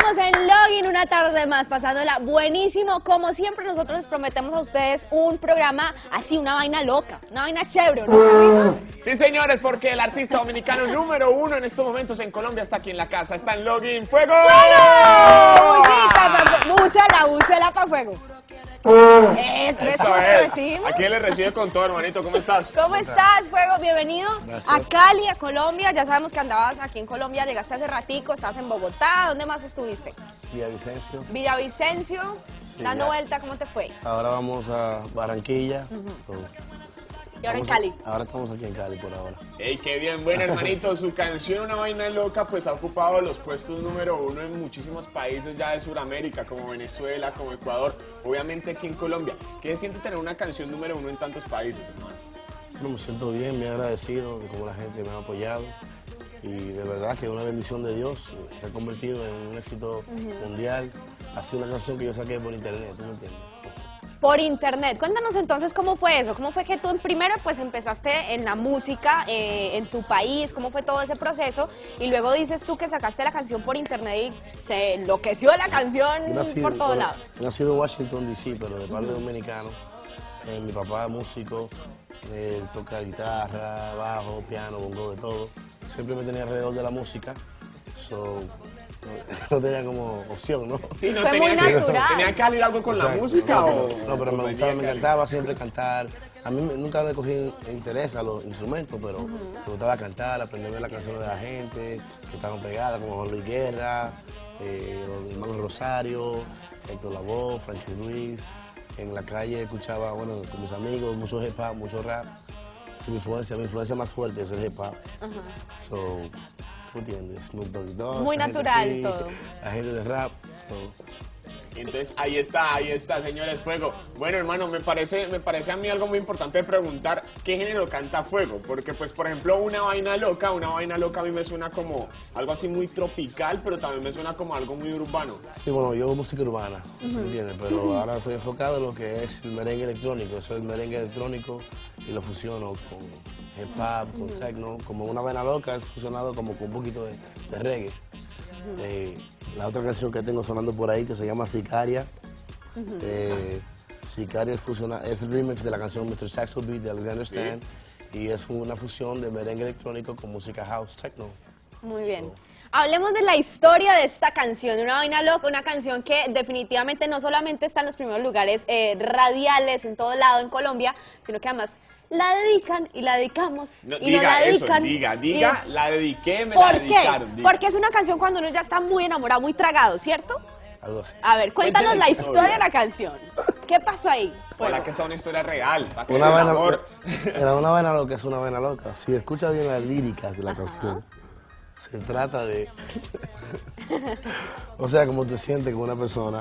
Estamos en Login una tarde más, pasándola buenísimo. Como siempre, nosotros les prometemos a ustedes un programa así, una vaina loca, una vaina chévere, ¿no, Carlitos? Sí, señores, porque el artista dominicano número uno en estos momentos en Colombia está aquí en la casa. Está en Login. ¡Fuego! Búsela pa' fuego. Eso es como te decimos. Aquí le recibe con todo, hermanito. ¿Cómo estás? ¿Cómo estás, Fuego? Bienvenido. Gracias. A Cali, a Colombia. Ya sabemos que andabas aquí en Colombia, llegaste hace ratico, estabas en Bogotá. ¿Dónde más estuviste? Villavicencio. Villavicencio, Sí, dando ya. vuelta, ¿cómo te fue? Ahora vamos a Barranquilla. Y ahora en Cali. Ahora estamos aquí en Cali por ahora. ¡Ey, qué bien! Bueno, hermanito, su canción Una Vaina Loca pues ha ocupado los puestos número uno en muchísimos países ya de Sudamérica, como Venezuela, como Ecuador, obviamente aquí en Colombia. ¿Qué se siente tener una canción número uno en tantos países, hermano? Bueno, me siento bien, muy agradecido de cómo la gente me ha apoyado. Y de verdad que es una bendición de Dios. Se ha convertido en un éxito mundial. Ha sido una canción que yo saqué por internet, ¿tú me entiendes? Por internet. Cuéntanos entonces cómo fue eso, cómo fue que tú primero pues empezaste en la música en tu país, cómo fue todo ese proceso y luego dices tú que sacaste la canción por internet y se enloqueció la canción por todos lados. Yo nací en Washington, D.C., pero de padre dominicano. Mi papá es músico, toca guitarra, bajo, piano, bongo, de todo. Siempre me tenía alrededor de la música. No tenía como opción, ¿no? Sí, no Fue muy natural. ¿Tenía que salir algo con la Exacto. música o...? No, pero o me tenía gustaba, me que- encantaba siempre cantar. A mí nunca le cogí interés a los instrumentos, pero me gustaba cantar, aprenderme las canciones de la gente que estaban pegadas, como Juan Luis Guerra, los hermanos Rosario, Héctor Lavoe, Frankie Ruiz. En la calle escuchaba, bueno, con mis amigos, mucho hip hop, mucho rap. Sí, mi influencia más fuerte es el hip hop. So, ¿tú entiendes? Snoop Dogg, Muy esa gente natural así, todo. La gente de rap. Entonces, ahí está, señores, Fuego. Bueno, hermano, me parece a mí algo muy importante preguntar qué género canta Fuego, porque pues, por ejemplo, Una Vaina Loca a mí me suena como algo así muy tropical, pero también me suena como algo muy urbano. Sí, bueno, yo hago música urbana, ¿me entiendes? Pero ahora estoy enfocado en lo que es el merengue electrónico. Eso es el merengue electrónico y lo fusiono con hip hop, con techno. Como Una Vaina Loca es fusionado como con un poquito de reggae. La otra canción que tengo sonando por ahí que se llama Sicaria. Sicaria es el remix de la canción Mr. Saxo Beat de Alexander Stan. Y es una fusión de merengue electrónico con música house, techno. Muy bien. Hablemos de la historia de esta canción, Una Vaina Loca, una canción que definitivamente no solamente está en los primeros lugares radiales en todo lado en Colombia, sino que además la dedican y la dedicamos No, y diga nos la eso, dedican. diga, la dediqué, me la ¿Por qué? dedicaron. diga. Porque es una canción cuando uno ya está muy enamorado, muy tragado, ¿cierto? Algo así. A ver, cuéntanos Cuéntale la la historia historia. de la canción. ¿Qué pasó ahí? Ojalá que sea una historia real. para que Una el vaina, amor- era una vaina loca, es una vaina loca. Si escucha bien las líricas de la canción, se trata de... o sea, cómo te sientes con una persona,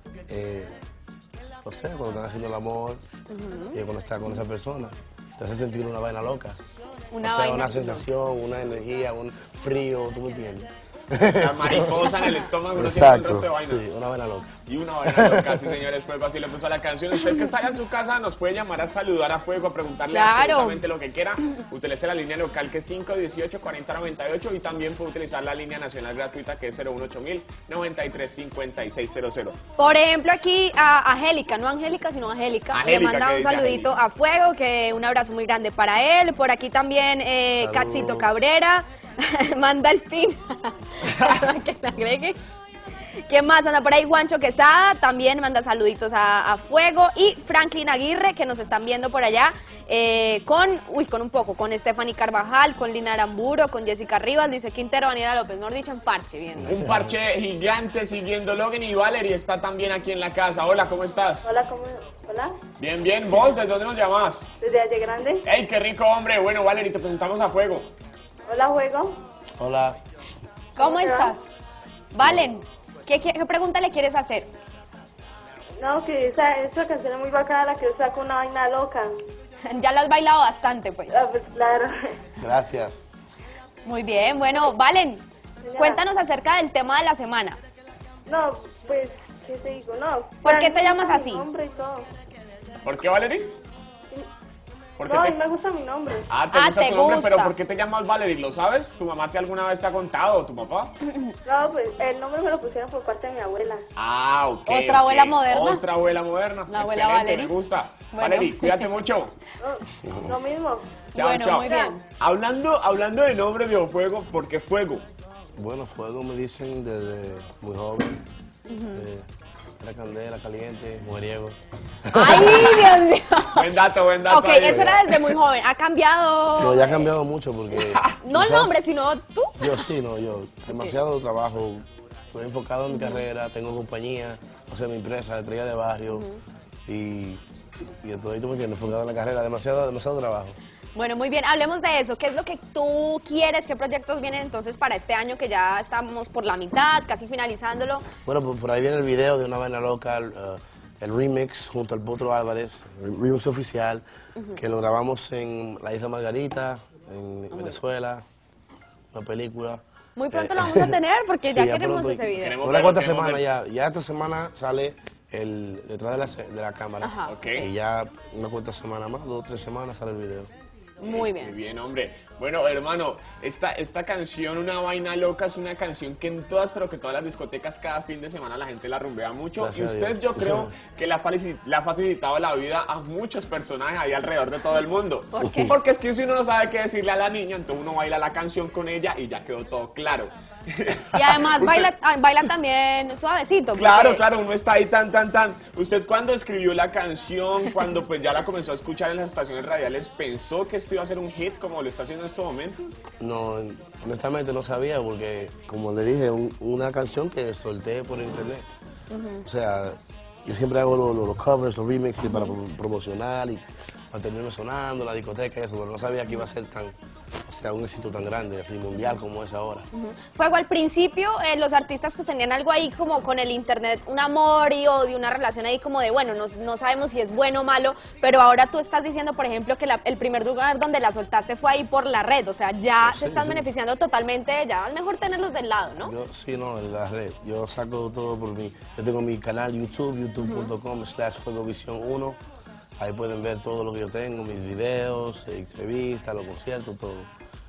o sea, cuando estás haciendo el amor y cuando estás con esa persona, te hace sentir una vaina loca. Una o sea, vaina una loca. sensación, una energía, un frío, ¿tú me entiendes? La mariposa en el estómago, uno siente un Exacto, resto de vaina. sí, una vaina loca. Y Una Vaina Loca, sí, señores, Fuego así le puso a la canción. Usted que está allá en su casa nos puede llamar a saludar a Fuego, a preguntarle Claro. absolutamente lo que quiera. Utilice la línea local que es 518-4098 y también puede utilizar la línea nacional gratuita que es 018-935600. Por ejemplo, aquí a Angélica, no Angélica, sino Angélica, le Angélica, manda ¿qué un dice saludito Angélica? a Fuego, que un abrazo muy grande para él. Por aquí también Saludos. Catsito Cabrera, manda el pin, que le agregue. ¿Quién más anda por ahí? Juancho Quesada también manda saluditos a Fuego. Y Franklin Aguirre, que nos están viendo por allá, con Stephanie Carvajal, con Lina Aramburo, con Jessica Rivas, dice Quintero, Daniela López, mejor dicho, en parche viendo. Un parche gigante siguiendo Login y Valerie está también aquí en la casa. Hola, ¿cómo estás? Hola, hola, Bien, bien. ¿Vos desde dónde nos llamas? desde Valle Grande. ¡Ey, qué rico, hombre! Bueno, Valerie, te presentamos a Fuego. Hola, juego. Hola. ¿Cómo te va? estás? Valen, ¿qué pregunta le quieres hacer? No, que esa canción es muy bacana, la que yo saco Una Vaina Loca. Ya la has bailado bastante, pues. Ah, pues claro. Gracias. Muy bien, bueno, Valen, Señora. cuéntanos acerca del tema de la semana. No, pues, ¿qué te digo? No. ¿Por qué te Franklin, llamas mi así? nombre y todo. ¿Por qué, Valerie? ¿Por qué No, a te... mí me gusta mi nombre. ¿Te gusta te tu nombre? gusta. ¿Pero por qué te llamas Valerie? ¿Lo sabes? ¿Tu mamá alguna vez te ha contado o tu papá? No, pues el nombre me lo pusieron por parte de mi abuela. Ok. ¿Otra abuela ok. moderna? Otra abuela moderna. La abuela Excelente, Valerie. me gusta. Bueno. Valerie, cuídate mucho. No, lo mismo. Chao, Bueno, chao. muy bien. Hablando de nombre de Fuego, ¿por qué Fuego? Bueno, fuego me dicen desde muy joven. La candela, caliente, mujeriego. ¡Ay, Dios mío! Buen dato Ok, ahí. eso era desde muy joven. ¿Ha cambiado? No, ya ha cambiado mucho porque... No el ¿sabes? nombre, sino tú. Yo sí, no, yo. Demasiado trabajo. Estoy enfocado en mi carrera, tengo compañía, o sea, mi empresa, Estrella de Barrio. Y estoy, tú me entiendes, enfocado en la carrera, demasiado trabajo. Bueno, muy bien, hablemos de eso. ¿Qué es lo que tú quieres? ¿Qué proyectos vienen entonces para este año que ya estamos por la mitad, casi finalizándolo? Bueno, pues por ahí viene el video de Una Vaina Loca, el remix junto al Potro Álvarez, el remix oficial, que lo grabamos en la Isla Margarita, en Venezuela, una película. Muy pronto lo vamos a tener porque Sí, ya ya queremos pronto. ese video. Queremos Una verlo, cuarta queremos semana verlo. ya esta semana sale el detrás de la cámara. Ajá. Ok. Y ya una cuarta semana más, 2 o 3 semanas sale el video. Muy Muy bien. bien, hombre. Bueno, hermano, esta canción, Una Vaina Loca, es una canción que en todas, pero que todas las discotecas cada fin de semana la gente la rumbea mucho. Gracias y a usted, Dios. yo creo que le ha facilitado la vida a muchos personajes ahí alrededor de todo el mundo. ¿Por qué? Porque es que si uno no sabe qué decirle a la niña, entonces uno baila la canción con ella y ya quedó todo claro. Y además baila también suavecito. porque- Claro, claro, uno está ahí tan. ¿Usted cuando escribió la canción, cuando pues ya la comenzó a escuchar en las estaciones radiales, pensó que esto iba a ser un hit como lo está haciendo en estos momentos? No, honestamente no sabía porque, como le dije, una canción que solté por internet. O sea, yo siempre hago los covers, los remixes para promocionar y mantenerme sonando, la discoteca y eso, pero no sabía que iba a ser un éxito tan grande, así mundial como es ahora. Fuego, al principio los artistas pues tenían algo ahí como con el internet, un amor y odio, una relación ahí como de bueno, no sabemos si es bueno o malo, pero ahora tú estás diciendo, por ejemplo, que el primer lugar donde la soltaste fue ahí por la red, o sea, ya Sí, se están sí. beneficiando totalmente, ya es mejor tenerlos del lado, ¿no? Yo, sí, no, en la red. Yo saco todo por mí. Yo tengo mi canal YouTube, youtube.com/fuegovisión1. Ahí pueden ver todo lo que yo tengo, mis videos, entrevistas, los conciertos, todo.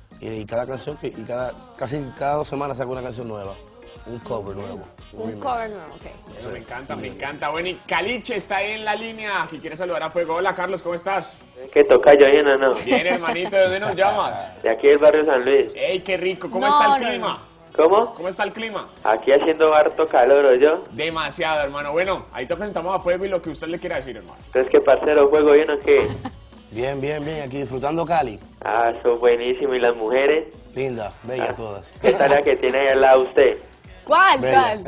Y cada canción, casi cada 2 semanas saco una canción nueva, un cover nuevo. Un remix. cover nuevo, ok. Bueno, me encanta. Bueno, y Caliche está ahí en la línea, que quiere saludar a Fuego. Hola, Carlos, ¿cómo estás? ¿Qué toca yo bien o no? Bien, hermanito, ¿de dónde nos llamas? De aquí del barrio San Luis. ¡Ey, qué rico! ¿Cómo No, está el no, clima? ¿Cómo? ¿Cómo está el clima? Aquí haciendo harto calor, ¿o yo? Demasiado, hermano. Bueno, ahí te presentamos a Fuego y lo que usted le quiera decir, hermano. Entonces, ¿qué parcero juego bien o qué? Bien, aquí disfrutando Cali. Ah, son buenísimo. ¿Y las mujeres? Linda, bella todas. ¿Qué tarea que tiene ahí al lado usted? ¿Cuál? Bella.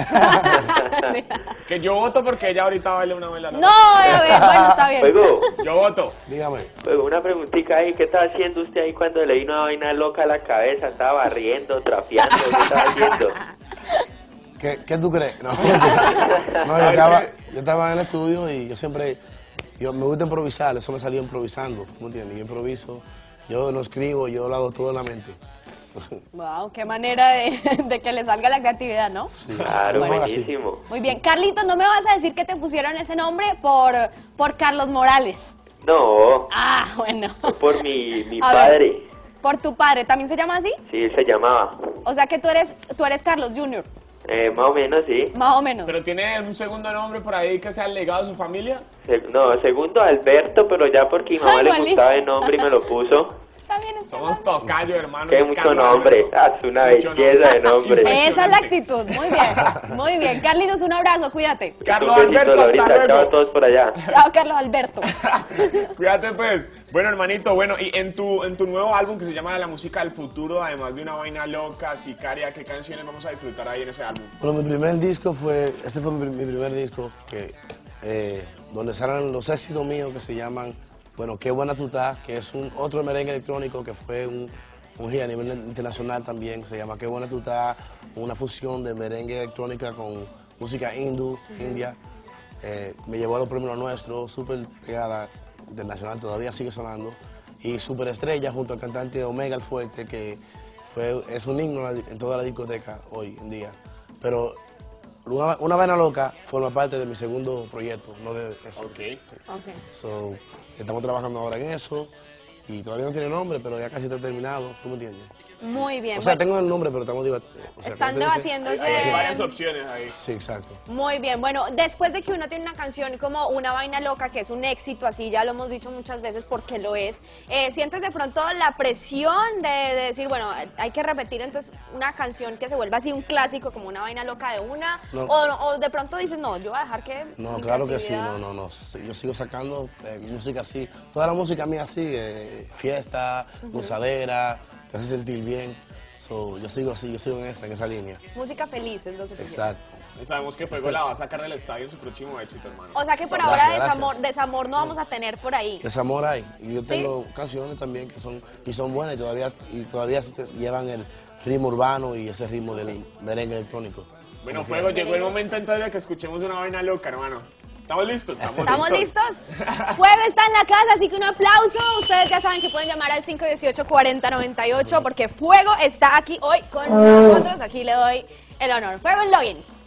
¿Cuál? Que yo voto porque ella ahorita baila una baila. No, a ver, bueno, está bien. Juego, Yo voto. Dígame. juego, una preguntita ahí. ¿Qué estaba haciendo usted ahí cuando le vino una vaina loca a la cabeza? ¿Estaba barriendo, trapeando? ¿Qué estaba haciendo? ¿Qué tú crees? No, no, Ay, yo estaba en el estudio y me gusta improvisar, eso me salió improvisando, ¿tú me entiendes? Yo improviso, yo no escribo, yo lo hago todo en la mente. Wow, qué manera de que le salga la creatividad, ¿no? Sí. Claro, Mejor así. buenísimo. Muy bien. Carlitos, no me vas a decir que te pusieron ese nombre por Carlos Morales. No, Ah, bueno. por mi A ver. padre. Por tu padre, ¿también se llama así? Sí, se llamaba. O sea que tú eres Carlos Jr., Más o menos, sí. más o menos. Pero tiene un segundo nombre por ahí que sea el legado de su familia. No, segundo Alberto, pero ya porque mi mamá Ay, le igualito. gustaba el nombre y me lo puso. Está bien, está Somos tocayo, hermano. Qué y mucho Carlos nombre. Alberto. Ah, es una Mucho belleza de nombre. Esa es la Impresionante. actitud. Muy bien, muy bien. Carlitos, un abrazo, cuídate. Carlos Un besito, Alberto, hasta Laurita. Chao a luego. todos por allá. Chao, Carlos Alberto. Cuídate pues. Bueno, hermanito, bueno, y en tu nuevo álbum que se llama La Música del Futuro, además de Una Vaina Loca, Sicaria, ¿qué canciones vamos a disfrutar ahí en ese álbum? Bueno, mi primer disco ese fue mi primer disco, donde salen los éxitos míos que se llaman, bueno, Qué Buena Tú Estás, que es otro merengue electrónico que fue un hit a nivel internacional también, se llama Qué Buena Tú Estás, una fusión de merengue electrónica con música india. Me llevó a los premios nuestros, súper pegada, internacional, todavía sigue sonando, y Superestrella junto al cantante Omega el Fuerte, que es un himno en toda la discoteca hoy en día. Pero Una Vaina Loca forma parte de mi segundo proyecto, no de eso. Ok. Sí. Ok. So, estamos trabajando ahora en eso y todavía no tiene nombre, pero ya casi está terminado, ¿tú me entiendes? Muy bien. O sea, bueno, tengo el nombre, pero estamos están debatiendo Hay varias opciones ahí. Sí, exacto. Muy bien, bueno, después de que uno tiene una canción como Una Vaina Loca, que es un éxito, así ya lo hemos dicho muchas veces porque lo es, ¿sientes de pronto la presión de decir, bueno, hay que repetir entonces una canción que se vuelva así un clásico como Una Vaina Loca de una? No. O de pronto dices, no, yo voy a dejar que No, mi claro que sí, creatividad- no. Yo sigo sacando música así, toda la música mía así, fiesta, gozadera, te hace sentir bien. So, yo sigo así, yo sigo en esa línea. Música feliz, entonces. Exacto. Y sabemos que Fuego la va a sacar del estadio en su próximo éxito, hermano. O sea que por Gracias, ahora gracias. desamor no vamos a tener por ahí. Desamor hay. Y yo ¿Sí? tengo canciones también que son buenas y todavía llevan el ritmo urbano y ese ritmo del merengue electrónico. Bueno, Fuego, llegó el momento entonces de que escuchemos Una Vaina Loca, hermano. ¿Estamos listos? ¿Estamos listos? Fuego está en la casa, así que un aplauso. Ustedes ya saben que pueden llamar al 518-4098 porque Fuego está aquí hoy con nosotros. Aquí le doy el honor. Fuego en login.